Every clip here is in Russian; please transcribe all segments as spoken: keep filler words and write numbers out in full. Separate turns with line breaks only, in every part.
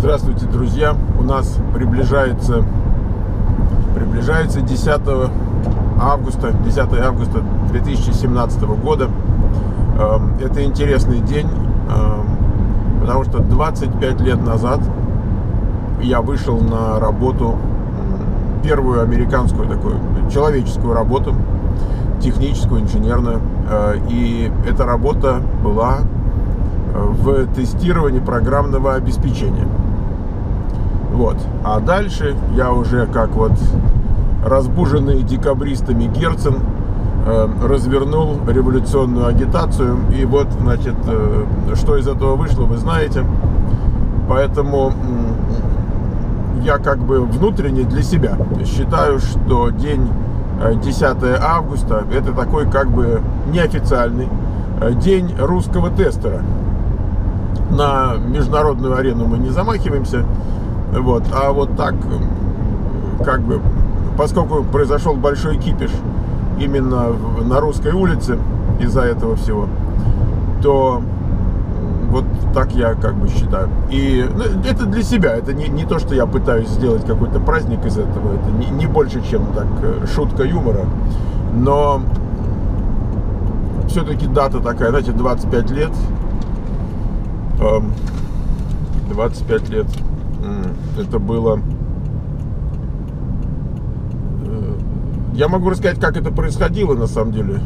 Здравствуйте, друзья! У нас приближается, приближается десятое августа две тысячи семнадцатого года. Это интересный день, потому что двадцать пять лет назад я вышел на работу, первую американскую такую человеческую работу, техническую, инженерную. И эта работа была в тестировании программного обеспечения. Вот. А дальше я уже, как вот разбуженный декабристами Герцен, э, развернул революционную агитацию. И вот, значит, э, что из этого вышло, вы знаете. Поэтому э, я как бы внутренне для себя считаю, что день десятое августа это такой как бы неофициальный день русского тестера. На международную арену мы не замахиваемся. Вот, а вот так, как бы, поскольку произошел большой кипиш именно на Русской улице из-за этого всего, то вот так я как бы считаю. И ну, это для себя, это не, не то, что я пытаюсь сделать какой-то праздник из этого, это не, не больше, чем так шутка юмора, но все-таки дата такая, знаете, двадцать пять лет, двадцать пять лет. Это было... Я могу рассказать, как это происходило на самом деле.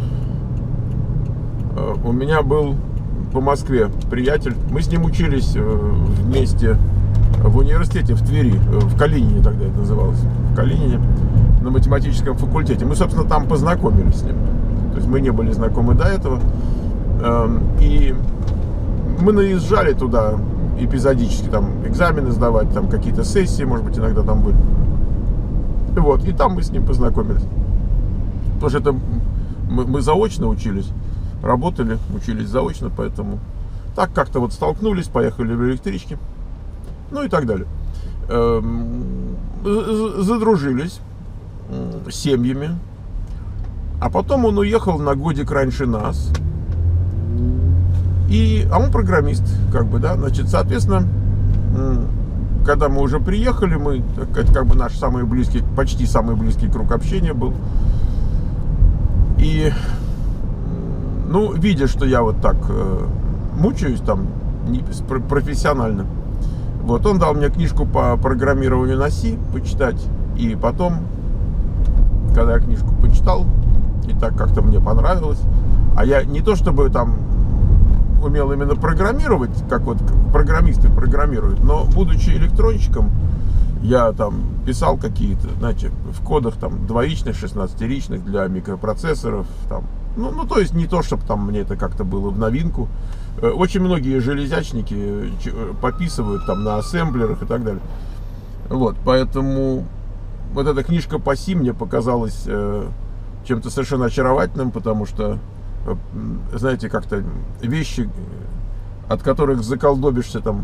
У меня был по Москве приятель. Мы с ним учились вместе в университете в Твери, в Калинине тогда это называлось, в Калинине, на математическом факультете. Мы, собственно, там познакомились с ним. То есть мы не были знакомы до этого. И мы наезжали туда эпизодически, там экзамены сдавать, там какие-то сессии, может быть, иногда там были. Вот, и там мы с ним познакомились. Потому что это мы, мы заочно учились, работали, учились заочно, поэтому так как-то вот столкнулись, поехали в электричке, ну и так далее. Задружились с семьями, а потом он уехал на годик раньше нас. И, а он программист, как бы, да, значит, соответственно, когда мы уже приехали, мы, это как бы наш самый близкий, почти самый близкий круг общения был. И, ну, видя, что я вот так э, мучаюсь там не, профессионально, вот, он дал мне книжку по программированию на Си почитать, и потом, когда я книжку почитал, и так как-то мне понравилось, а я не то чтобы там умел именно программировать, как вот программисты программируют, но будучи электронщиком, я там писал какие-то, знаете, в кодах там двоичных, шестнадцатиричных для микропроцессоров, там, ну, ну, то есть не то, чтобы там мне это как-то было в новинку. Очень многие железячники пописывают там на ассемблерах и так далее. Вот, поэтому вот эта книжка по Си мне показалась э, чем-то совершенно очаровательным, потому что, знаете, как-то вещи, от которых заколдобишься там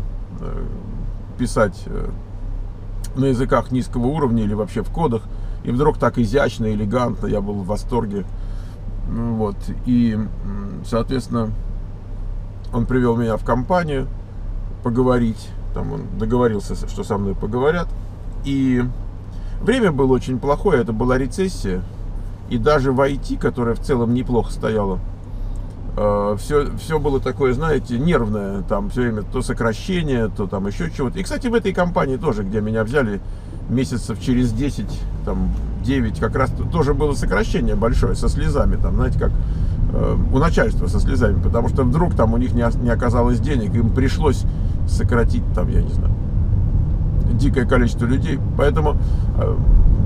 писать на языках низкого уровня или вообще в кодах, и вдруг так изящно, элегантно, я был в восторге. Вот, и, соответственно, он привел меня в компанию поговорить, там он договорился, что со мной поговорят, и время было очень плохое, это была рецессия. И даже в ай ти, которая в целом неплохо стояла, э, все, все было такое, знаете, нервное. Там все время то сокращение, то там еще чего-то. И, кстати, в этой компании тоже, где меня взяли месяцев через десять, там, девять, как раз тоже было сокращение большое, со слезами. Там, знаете, как э, у начальства со слезами. Потому что вдруг там у них не, не оказалось денег, им пришлось сократить, там, я не знаю, дикое количество людей. Поэтому э,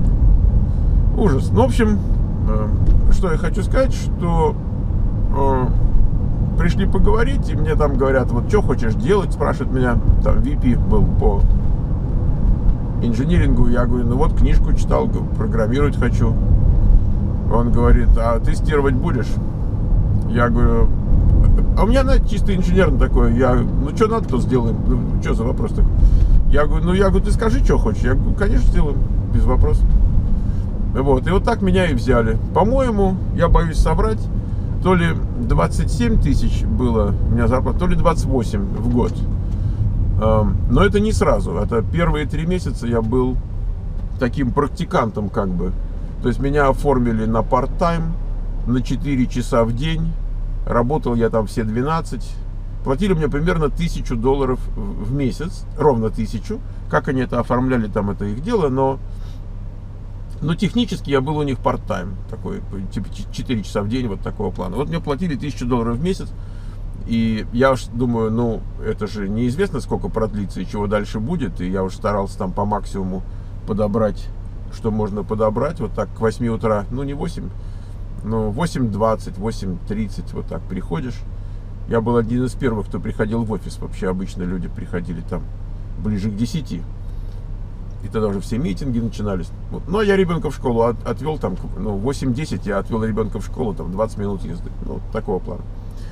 ужас. Ну, в общем... Что я хочу сказать, что э, пришли поговорить, и мне там говорят, вот что хочешь делать, спрашивают меня, там ви пи был по инжинирингу, я говорю, ну вот книжку читал, программировать хочу. Он говорит, а тестировать будешь? Я говорю, а у меня, знаете, чисто инженерно такое, я, ну что надо, то сделаем, ну что за вопрос такой? Я говорю, ну я говорю, ты скажи, что хочешь, я говорю, конечно, сделаем, без вопросов. Вот, и вот так меня и взяли. По-моему, я боюсь соврать, то ли двадцать семь тысяч было у меня зарплата, то ли двадцать восемь в год. Но это не сразу. Это первые три месяца я был таким практикантом как бы. То есть меня оформили на парт-тайм, на четыре часа в день. Работал я там все двенадцать. Платили мне примерно тысячу долларов в месяц. Ровно тысячу. Как они это оформляли, там это их дело. Но, но технически я был у них парт-тайм. Такой, типа четыре часа в день, вот такого плана. Вот мне платили тысячу долларов в месяц. И я уж думаю, ну, это же неизвестно, сколько продлится и чего дальше будет. И я уж старался там по максимуму подобрать, что можно подобрать. Вот так к восьми утра, ну не восемь, но восемь двадцать, восемь тридцать, вот так приходишь. Я был один из первых, кто приходил в офис. Вообще обычно люди приходили там ближе к десяти. И тогда уже все митинги начинались. Вот. Но я ребенка в школу от, отвел там, ну, в восемь десять я отвел ребенка в школу, там двадцать минут езды. Ну, такого плана.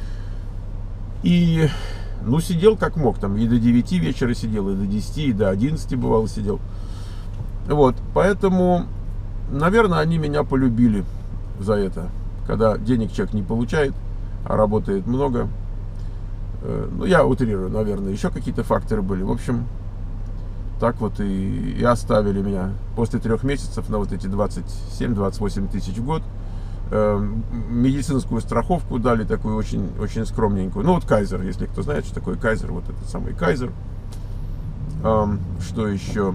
И, ну, сидел как мог, там и до девяти вечера сидел, и до десяти, и до одиннадцати бывало сидел. Вот, поэтому, наверное, они меня полюбили за это. Когда денег человек не получает, а работает много. Ну, я утрирую, наверное, еще какие-то факторы были. В общем, так вот и, и оставили меня после трех месяцев на вот эти двадцать семь — двадцать восемь тысяч в год. Медицинскую страховку дали такую очень, очень скромненькую. Ну вот Кайзер, если кто знает, что такое Кайзер, вот этот самый Кайзер. Что еще?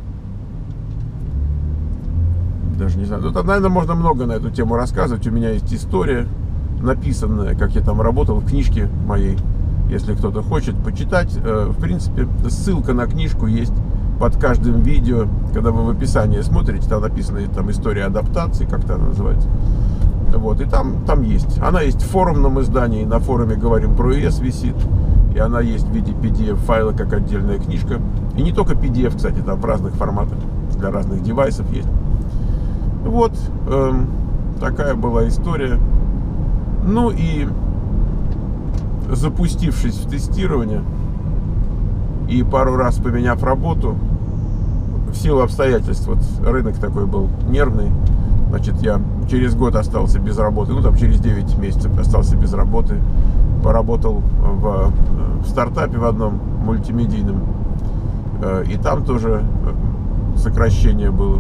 Даже не знаю. Ну, там, наверное, можно много на эту тему рассказывать. У меня есть история написанная, как я там работал, в книжке моей. Если кто-то хочет почитать, в принципе, ссылка на книжку есть под каждым видео. Когда вы в описании смотрите, там написана там история адаптации, как-то она называется. Вот, и там, там есть. Она есть в форумном издании, на форуме «Говорим про ИЭС» висит. И она есть в виде пи ди эф-файла, как отдельная книжка. И не только пи ди эф, кстати, там в разных форматах, для разных девайсов есть. Вот, эм, такая была история. Ну и запустившись в тестирование и пару раз поменяв работу, в силу обстоятельств, вот рынок такой был нервный, значит, я через год остался без работы, ну там через девять месяцев остался без работы, поработал в, в стартапе в одном мультимедийном, и там тоже сокращение было.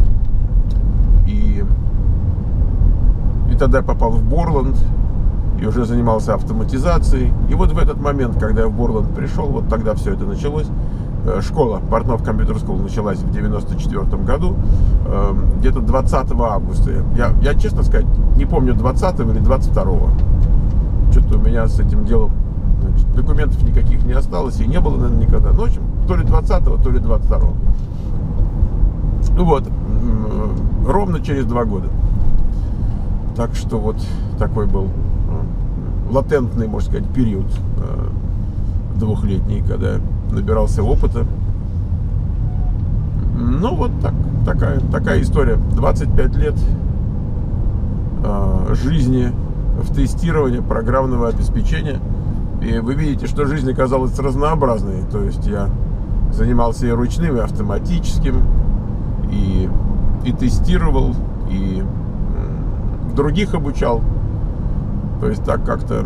И, и тогда я попал в Borland и уже занимался автоматизацией. И вот в этот момент, когда я в Borland пришел, вот тогда все это началось. Школа, Портнов Computer School, началась в девяносто четвёртом году, где-то двадцатого августа. Я, я, честно сказать, не помню, двадцатого или двадцать второго. Что-то у меня с этим делом, значит, документов никаких не осталось, и не было, наверное, никогда. Ну, в общем, то ли двадцатого, то ли двадцать второго. Ну вот, ровно через два года. Так что вот такой был латентный, можно сказать, период двухлетний, когда набирался опыта. Ну вот так, такая, такая история. двадцать пять лет э, жизни в тестировании программного обеспечения. И вы видите, что жизнь оказалась разнообразной. То есть я занимался и ручным, и автоматическим, и, и тестировал, и э, других обучал. То есть так как-то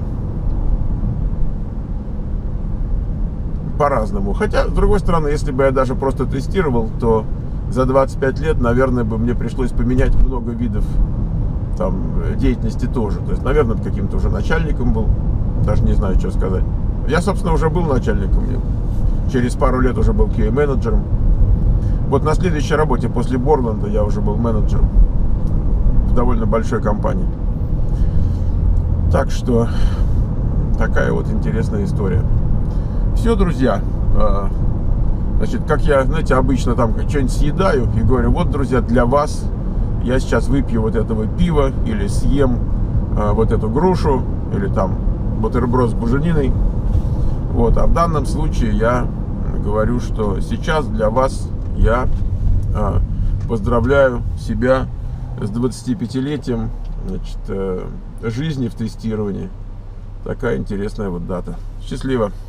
по-разному. Хотя, с другой стороны, если бы я даже просто тестировал, то за двадцать пять лет, наверное, бы мне пришлось поменять много видов там деятельности тоже. То есть, наверное, каким-то уже начальником был. Даже не знаю, что сказать. Я, собственно, уже был начальником. Через пару лет уже был кью эй-менеджером. Вот на следующей работе после Borland я уже был менеджером в довольно большой компании. Так что такая вот интересная история. Все, друзья, значит, как я, знаете, обычно там что-нибудь съедаю и говорю: вот, друзья, для вас я сейчас выпью вот этого пива или съем вот эту грушу или там бутерброд с бужениной. Вот, а в данном случае я говорю, что сейчас для вас я поздравляю себя с двадцатипятилетием, значит, жизни в тестировании. Такая интересная вот дата. Счастливо!